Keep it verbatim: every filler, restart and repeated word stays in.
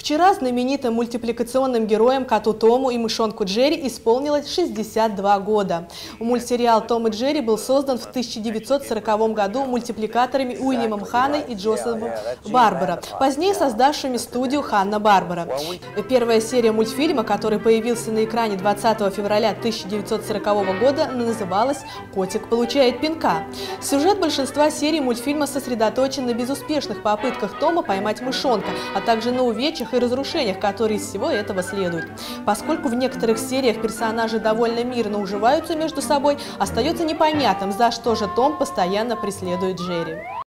Вчера знаменитым мультипликационным героям коту Тому и мышонку Джерри исполнилось шестьдесят два года. Мультсериал «Том и Джерри» был создан в тысяча девятьсот сороковом году мультипликаторами Уильямом Ханной и Джозефом Барбара, позднее создавшими студию Ханна-Барбара. Первая серия мультфильма, который появился на экране двадцатого февраля тысяча девятьсот сорокового года, называлась «Котик получает пинка». Сюжет большинства серий мультфильма сосредоточен на безуспешных попытках Тома поймать мышонка, а также на увечьях и разрушениях, которые из всего этого следуют. Поскольку в некоторых сериях персонажи довольно мирно уживаются между собой, остается непонятным, за что же Том постоянно преследует Джерри.